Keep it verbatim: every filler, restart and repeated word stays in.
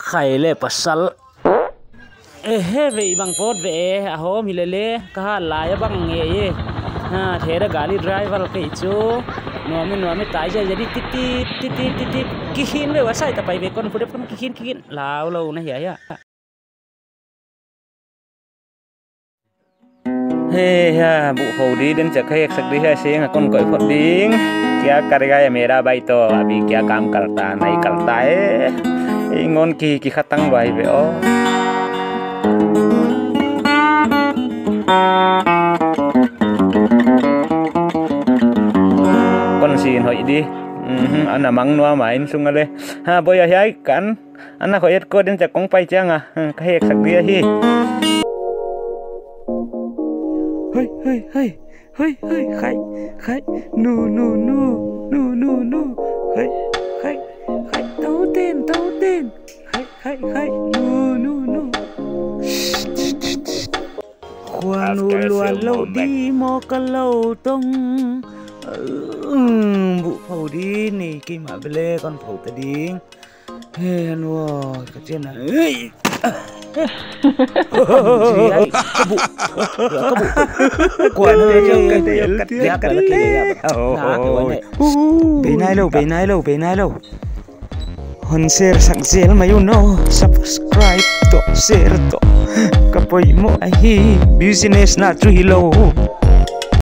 khai le pasal eh ve bang pot ve a hom hi le le ka la ya bang nge ye ha thera gali driver ke chu no me no me tai ja jadi titi titi titi kihin ve wasai ta pai ve kon pudep kon kihin kihin lao lo na hi ya hey ha bu ho di den chak hai sak di hai sing kon koi phot ding क्या करेगा ये मेरा भाई तो अभी क्या काम करता नहीं करता है इंगोन की की खतंग भाई बे ओ con xin hỏi đi anh là mắng noa mà anh sung ale ha bây giờ hay cắn anh là khỏi cô đến chặt con bay chăng à cái hệ sạc đi hi hơi hơi hơi hơi hơi khai khai nu nu nu nu nu nu khai khai khai tấu tên tấu tên khai khai khai nu nu nu khoa nu lùa lâu đi mò cả lâu tông vụ phầu đi nè kim mà bê con phầu ta đi hê nua cái trên này gì ấy cái vụ cái vụ quần cái cái cái đẹp cái cái bên này lâu bên này lâu bên này lâu hon share sang share mà you know subscribe to share to kapoy mo ai business na true hello